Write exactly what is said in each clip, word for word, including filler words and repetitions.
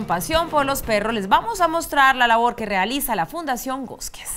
sección Pasión por los Perros les vamos a mostrar la labor que realiza la Fundación Gósquez.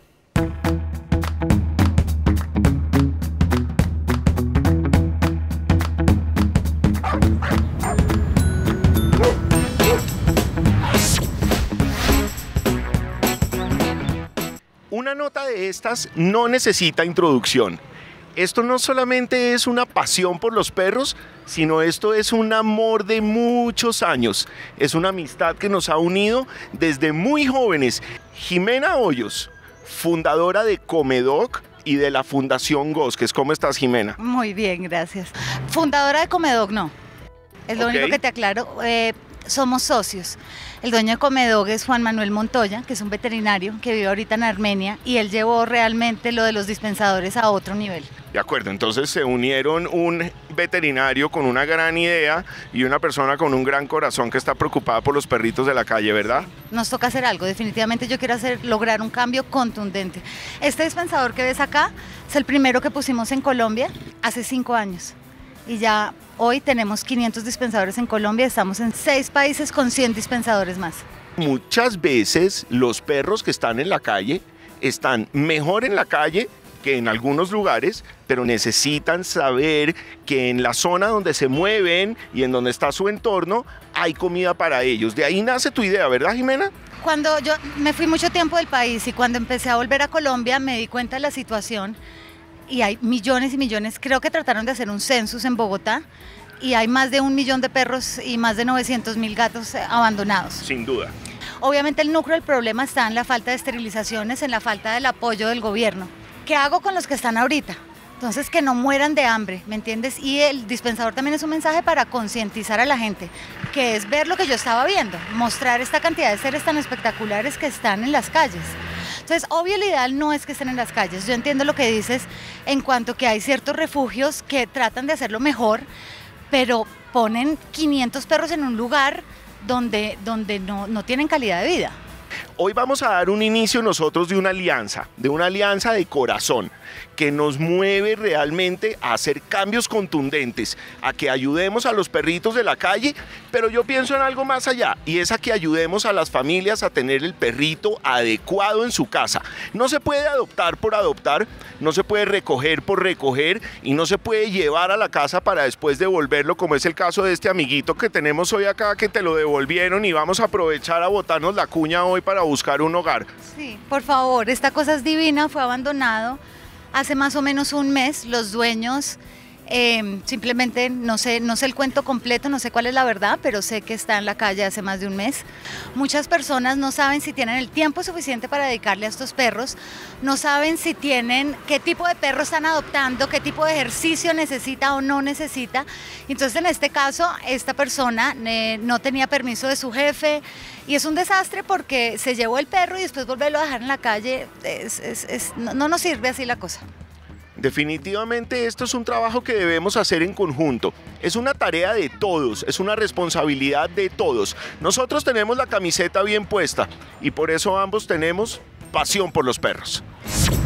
Una nota de estas no necesita introducción. Esto no solamente es una pasión por los perros, sino esto es un amor de muchos años. Es una amistad que nos ha unido desde muy jóvenes. Jimena Hoyos, fundadora de Comedoc y de la Fundación Gósquez. ¿Cómo estás, Jimena? Muy bien, gracias. Fundadora de Comedoc, no. Es lo Ok. único que te aclaro. Eh, somos socios. El dueño de Comedoc es Juan Manuel Montoya, que es un veterinario que vive ahorita en Armenia, y él llevó realmente lo de los dispensadores a otro nivel. De acuerdo, entonces se unieron un veterinario con una gran idea y una persona con un gran corazón que está preocupada por los perritos de la calle, ¿verdad? Nos toca hacer algo, definitivamente yo quiero hacer, lograr un cambio contundente. Este dispensador que ves acá es el primero que pusimos en Colombia hace cinco años. Y ya hoy tenemos quinientos dispensadores en Colombia, estamos en seis países con cien dispensadores más. Muchas veces los perros que están en la calle están mejor en la calle que en algunos lugares, pero necesitan saber que en la zona donde se mueven y en donde está su entorno hay comida para ellos. De ahí nace tu idea, ¿verdad, Jimena? Cuando yo me fui mucho tiempo del país y cuando empecé a volver a Colombia me di cuenta de la situación y hay millones y millones, creo que trataron de hacer un census en Bogotá y hay más de un millón de perros y más de novecientos mil gatos abandonados. Sin duda. Obviamente el núcleo del problema está en la falta de esterilizaciones, en la falta del apoyo del gobierno. ¿Qué hago con los que están ahorita? Entonces, que no mueran de hambre, ¿me entiendes? Y el dispensador también es un mensaje para concientizar a la gente, que es ver lo que yo estaba viendo, mostrar esta cantidad de seres tan espectaculares que están en las calles. Entonces, obvio, lo ideal no es que estén en las calles. Yo entiendo lo que dices en cuanto que hay ciertos refugios que tratan de hacerlo mejor, pero ponen quinientos perros en un lugar donde, donde no, no tienen calidad de vida. Hoy vamos a dar un inicio nosotros de una alianza, de una alianza de corazón, que nos mueve realmente a hacer cambios contundentes, a que ayudemos a los perritos de la calle, pero yo pienso en algo más allá, y es a que ayudemos a las familias a tener el perrito adecuado en su casa. No se puede adoptar por adoptar, no se puede recoger por recoger, y no se puede llevar a la casa para después devolverlo, como es el caso de este amiguito que tenemos hoy acá, que te lo devolvieron, y vamos a aprovechar a botarnos la cuña hoy para buscar un hogar. Sí, por favor, esta cosa es divina, fue abandonado hace más o menos un mes. Los dueños eh, simplemente, no sé, no sé el cuento completo, no sé cuál es la verdad, pero sé que está en la calle hace más de un mes. Muchas personas no saben si tienen el tiempo suficiente para dedicarle a estos perros, no saben si tienen, qué tipo de perro están adoptando, qué tipo de ejercicio necesita o no necesita. Entonces, en este caso, esta persona eh, no tenía permiso de su jefe y es un desastre porque se llevó el perro y después volverlo a dejar en la calle, es, es, es, no, no nos sirve así la cosa. Definitivamente esto es un trabajo que debemos hacer en conjunto. Es una tarea de todos, es una responsabilidad de todos. Nosotros tenemos la camiseta bien puesta y por eso ambos tenemos pasión por los perros.